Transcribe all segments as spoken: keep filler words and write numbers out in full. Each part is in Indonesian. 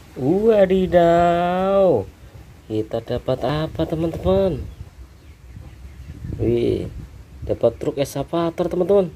Wadidaw, kita dapat apa teman-teman? Wih, dapat truk eskavator teman-teman.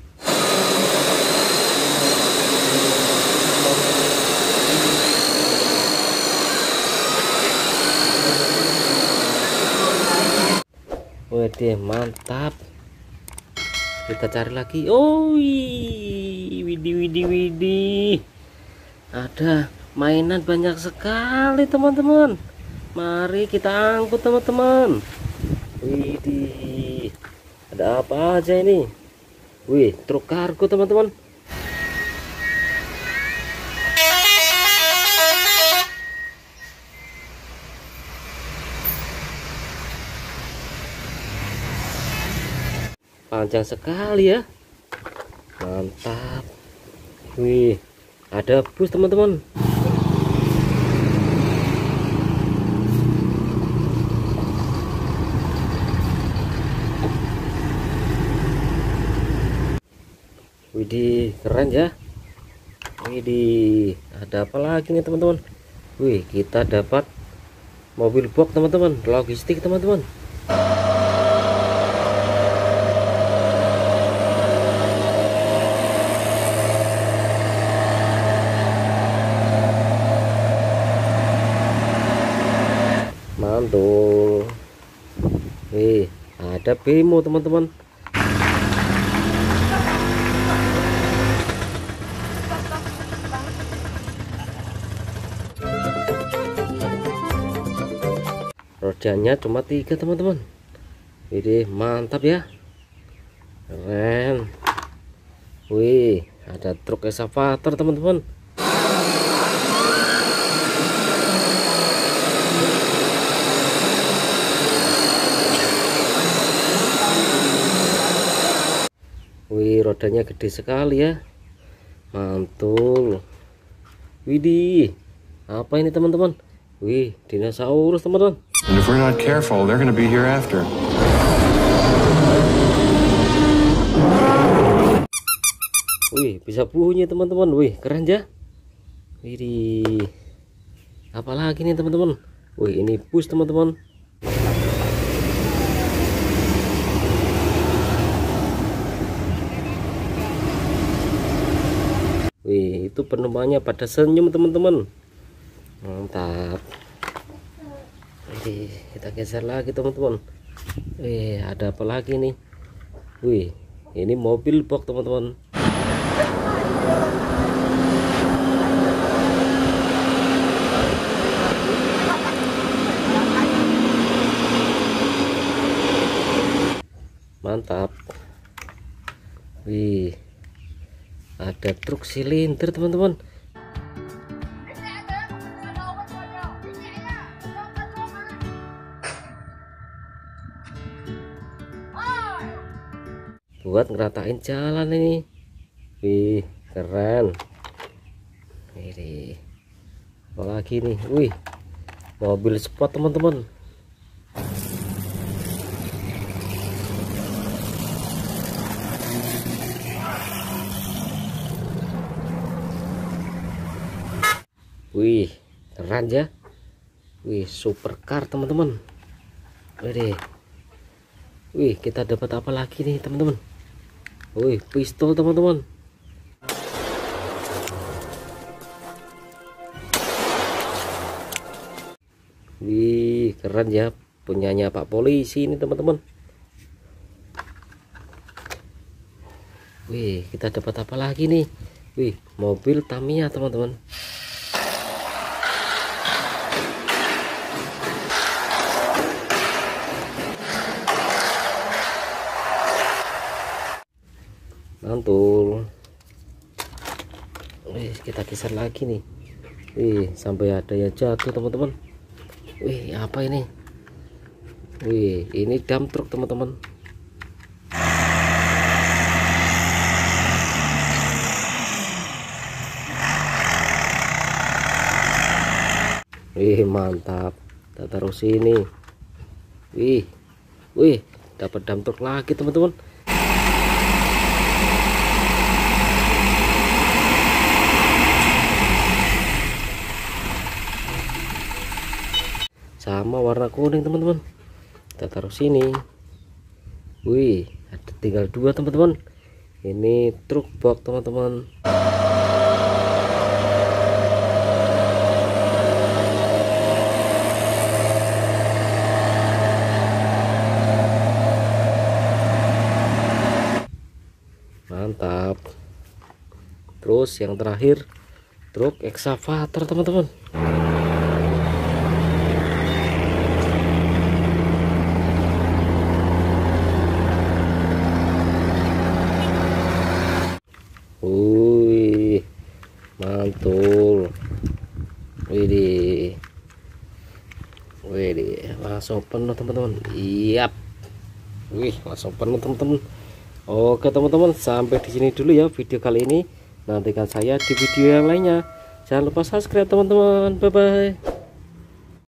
Waduh, mantap. Kita cari lagi. Oh, widih widih widih. Ada mainan banyak sekali teman-teman. Mari kita angkut teman-teman. Widih, ada apa aja ini? Wih, truk kargo teman-teman. Panjang sekali ya, mantap. Wih, ada bus teman-teman. Widih, keren ya. Widih, ada apa lagi nih teman-teman? Wih, kita dapat mobil box teman-teman, logistik teman-teman. Mantul. Wih, ada bemo teman-teman. Rodanya cuma tiga teman-teman. Ini mantap ya, keren. Wih, ada truk eskavator teman-teman. Wih, rodanya gede sekali ya, mantul. Widih, apa ini teman-teman? Wih, dinosaurus teman-teman. And if we're not careful, they're gonna be here after. Wih, bisa bunyi teman-teman. Wih, keren ya. Widih, apalagi nih teman-teman? Wih, ini bus teman-teman. Wih, itu penumpangnya pada senyum teman-teman. Mantap. Wih, kita geser lagi teman-teman. Wih, ada apa lagi nih? Wih, ini mobil box teman-teman. Mantap. Wih, ada truk silinder teman-teman. Buat ngeratain jalan ini. Wih, keren. Ini apalagi nih? Wih, mobil sport teman-teman. Wih, keren ya. Wih, supercar teman-teman. Wih, wih, kita dapat apa lagi nih teman-teman? Wih, pistol teman-teman. Wih, keren ya, punyanya Pak Polisi ini teman-teman. Wih, kita dapat apa lagi nih? Wih, mobil Tamiya teman-teman. Mantul. Wih, kita geser lagi nih. Wih, sampai ada yang jatuh teman-teman. Wih, apa ini? Wih, ini dump truck teman-teman. Wih, mantap. Kita taruh sini. Wih, wih, dapat dump truck lagi teman-teman. sama warna kuning teman-teman. Kita taruh sini. Wih, ada tinggal dua teman-teman. Ini truk box teman-teman. Mantap. Terus yang terakhir truk ekskavator teman-teman. Wih, mantul. Widih, widih, langsung penuh teman-teman. Iya, wih, langsung penuh teman-teman. Oke teman-teman, sampai di sini dulu ya video kali ini. Nantikan saya di video yang lainnya. Jangan lupa subscribe teman-teman. Bye bye.